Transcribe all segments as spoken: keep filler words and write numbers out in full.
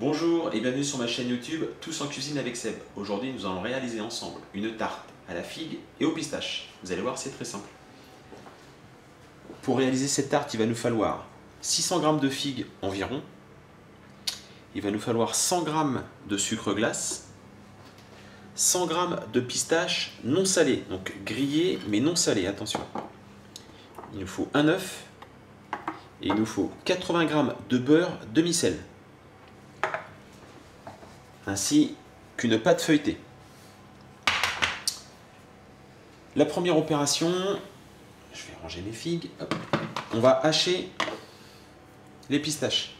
Bonjour et bienvenue sur ma chaîne YouTube Tous en cuisine avec Seb. Aujourd'hui nous allons réaliser ensemble une tarte à la figue et au pistache. Vous allez voir, c'est très simple. Pour réaliser cette tarte, il va nous falloir six cents grammes de figues environ. Il va nous falloir cent grammes de sucre glace, cent grammes de pistache non salé, donc grillé mais non salé, attention. Il nous faut un œuf et il nous faut quatre-vingts grammes de beurre demi-sel, ainsi qu'une pâte feuilletée. La première opération, je vais ranger mes figues, hop. On va hacher les pistaches.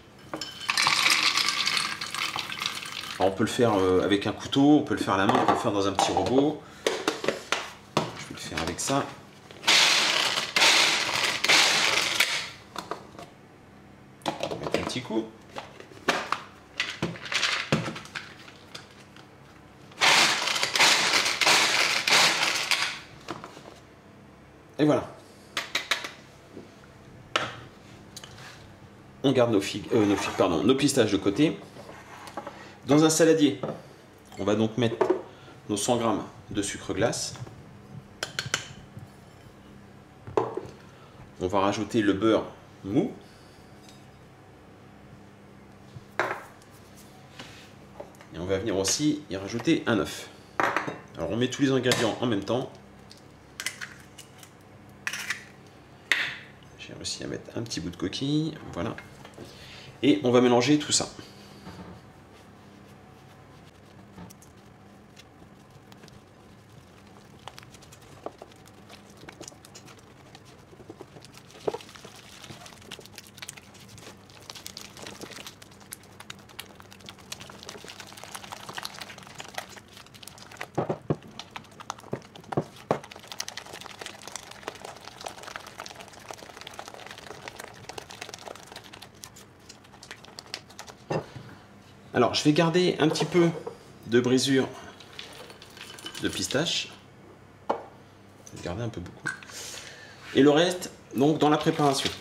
Alors on peut le faire avec un couteau, on peut le faire à la main, on peut le faire dans un petit robot. Je vais le faire avec ça. On va mettre un petit coup. Et voilà. On garde nos figues, euh, nos figues, pardon, nos pistaches de côté. Dans un saladier, on va donc mettre nos cent grammes de sucre glace. On va rajouter le beurre mou. Et on va venir aussi y rajouter un œuf. Alors on met tous les ingrédients en même temps. J'ai réussi à mettre un petit bout de coquille, voilà. Et on va mélanger tout ça. Alors, je vais garder un petit peu de brisure de pistache. Je vais garder un peu beaucoup. Et le reste, donc, dans la préparation.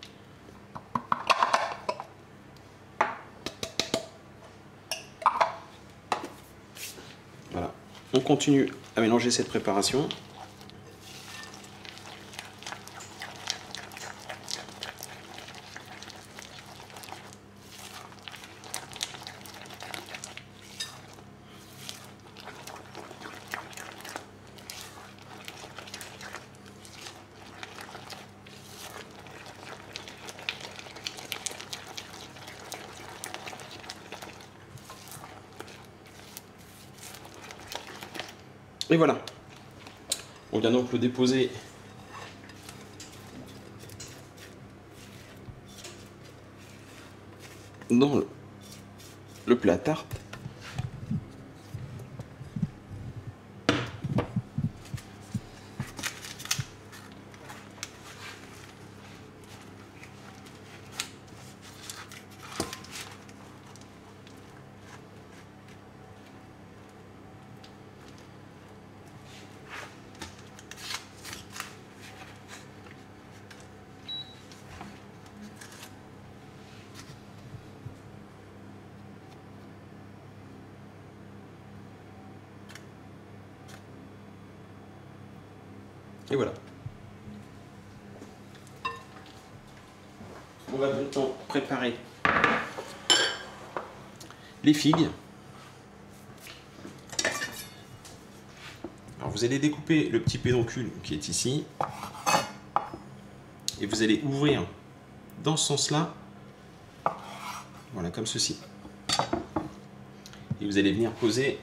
Voilà. On continue à mélanger cette préparation. Et voilà, on vient donc le déposer dans le, le plat à tarte. Et voilà. On va maintenant préparer les figues. Alors vous allez découper le petit pédoncule qui est ici. Et vous allez ouvrir dans ce sens-là. Voilà, comme ceci. Et vous allez venir poser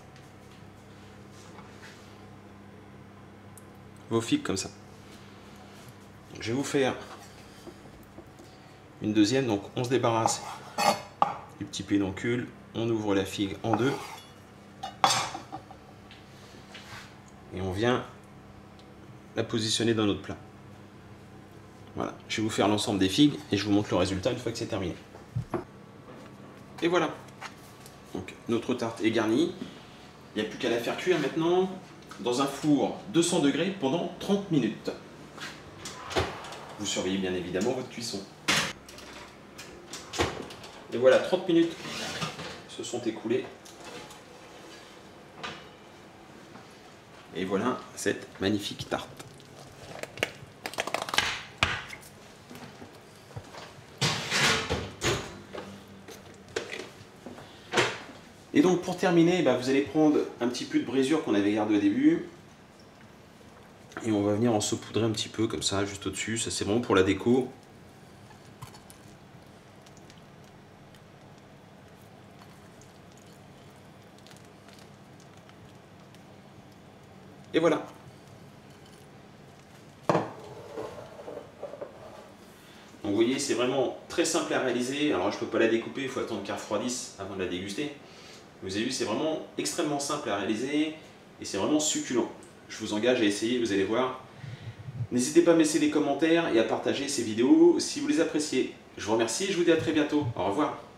vos figues comme ça. Donc, je vais vous faire une deuxième, donc on se débarrasse du petit pédoncule, on ouvre la figue en deux et on vient la positionner dans notre plat. Voilà, je vais vous faire l'ensemble des figues et je vous montre le résultat une fois que c'est terminé. Et voilà, donc notre tarte est garnie, il n'y a plus qu'à la faire cuire maintenant dans un four deux cents degrés pendant trente minutes. Vous surveillez bien évidemment votre cuisson. Et voilà, trente minutes se sont écoulés. Et voilà cette magnifique tarte. Et donc pour terminer, bah, vous allez prendre un petit peu de brisure qu'on avait gardé au début. Et on va venir en saupoudrer un petit peu comme ça, juste au-dessus. Ça c'est vraiment pour la déco. Et voilà. Donc vous voyez, c'est vraiment très simple à réaliser. Alors je ne peux pas la découper, il faut attendre qu'elle refroidisse avant de la déguster. Vous avez vu, c'est vraiment extrêmement simple à réaliser et c'est vraiment succulent. Je vous engage à essayer, vous allez voir. N'hésitez pas à me laisser des commentaires et à partager ces vidéos si vous les appréciez. Je vous remercie et je vous dis à très bientôt. Au revoir.